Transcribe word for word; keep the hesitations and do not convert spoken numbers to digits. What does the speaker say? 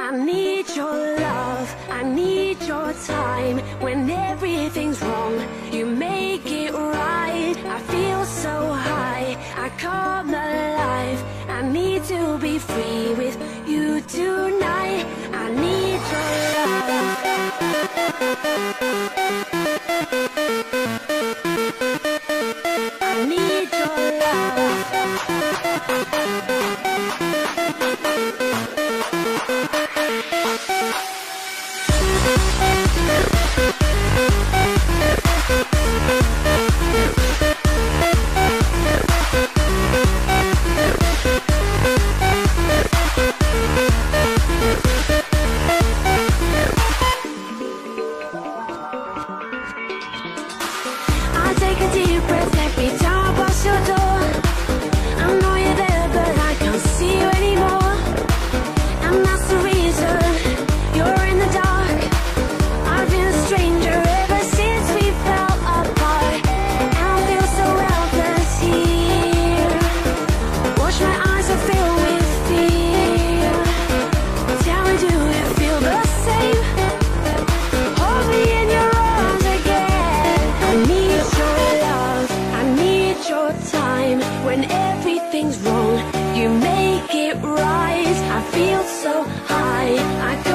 I need your love, I need your time. When everything's wrong, you make it right. I feel so high, I come alive. I need to be free with you tonight. I need your love. I need your love. I take a deep breath every time I pass your door. I know you're there, but I can't see you anymore. And that's the reason you're in the dark. I've been a stranger ever since we fell apart. And I feel so helpless here. Watch my eyes are filled with fear. Tell me, do you feel the same? Hold me in your arms again. I need your love, I need your time. When everything's wrong, you make it right. I feel so high, I